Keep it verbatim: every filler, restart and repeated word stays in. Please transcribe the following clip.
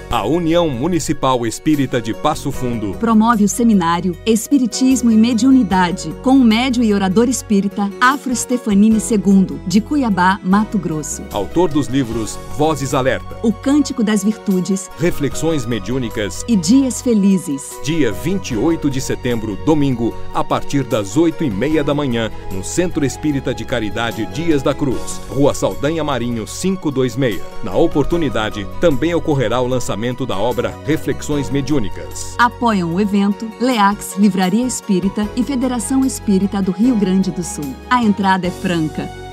A União Municipal Espírita de Passo Fundo promove o seminário Espiritismo e Mediunidade com o médium e orador espírita Afro Stefanini segundo, de Cuiabá, Mato Grosso. Autor dos livros Vozes Alerta, O Cântico das Virtudes, Reflexões Mediúnicas e Dias Felizes. Dia vinte e oito de setembro, domingo, a partir das oito e meia da manhã, no Centro Espírita de Caridade Dias da Cruz, Rua Saldanha Marinho, quinhentos e vinte e seis. Na oportunidade, também ocorrerá o lançamento da obra Reflexões Mediúnicas. Apoiam o evento Leax Livraria Espírita e Federação Espírita do Rio Grande do Sul. A entrada é franca.